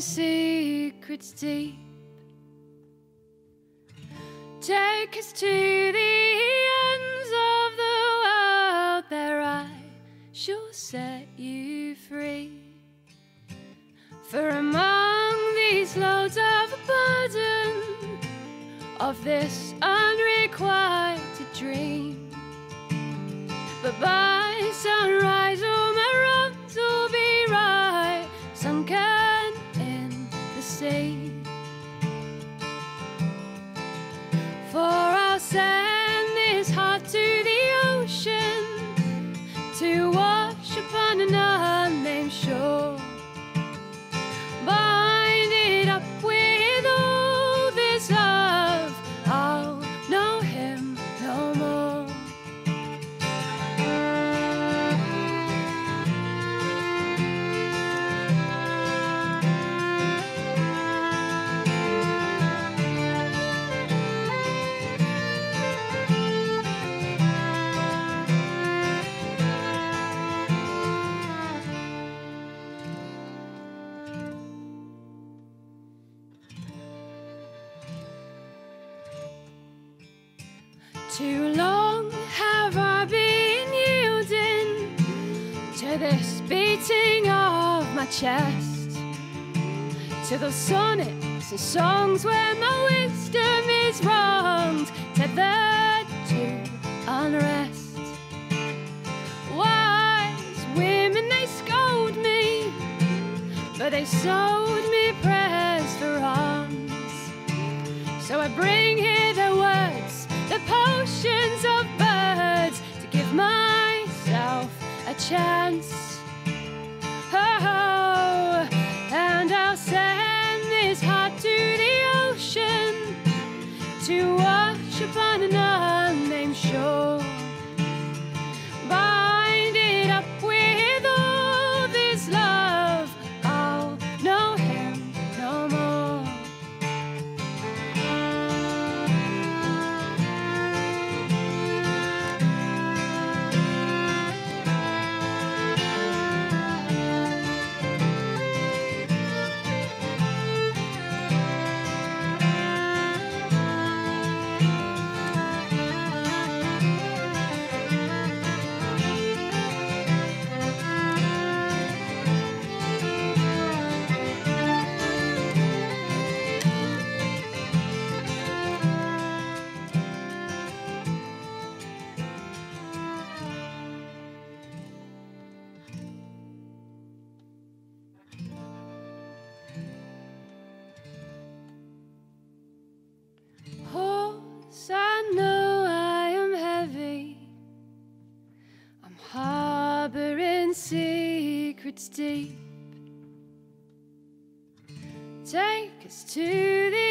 secrets deep. Take us to the ends of the world, there I shall set you free. For among these loads of burden, of this unrequited dream, but by sunrise all my wrongs will be right, sunken in the sea. For I'll send this heart to the ocean, to wash upon an unnamed shore. Bind it up with all this love, I'll know him no more. Too long have I been yielding to this beating of my chest, to those sonnets and songs where my wisdom is wronged, tethered to unrest. Wise women, they scold me, but they sold me prayers for alms. So I bring here their words, the potions of birds, to give myself a chance. Oh, and I'll send this heart to the ocean, to wash upon an unnamed shore. Bind it up with all this love, I'll know him no more. I know I am heavy, I'm harboring secrets deep. Take us to the